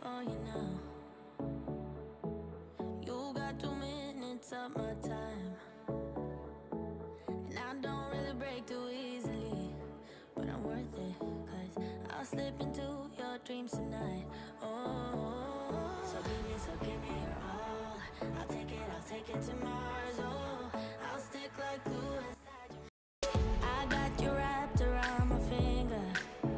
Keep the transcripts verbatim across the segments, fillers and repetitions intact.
for you now. You got two minutes of my time, and I don't really break too easily, but I'm worth it, cause I'll slip into your dreams tonight. Oh, so give me, so give me your all. I'll take it, I'll take it to Mars. Oh, I'll stick like glue inside your. I got you wrapped around my finger,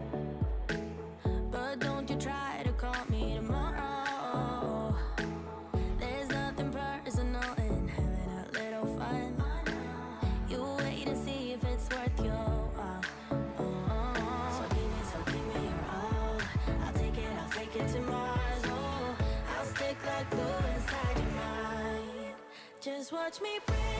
but don't you try to call me tomorrow. There's nothing personal in having a little fun. You wait and see if it's worth your while. Oh, so give me, so give me your all. I'll take it, I'll take it to Mars. Oh, I'll stick like glue inside your mind. Just watch me breathe.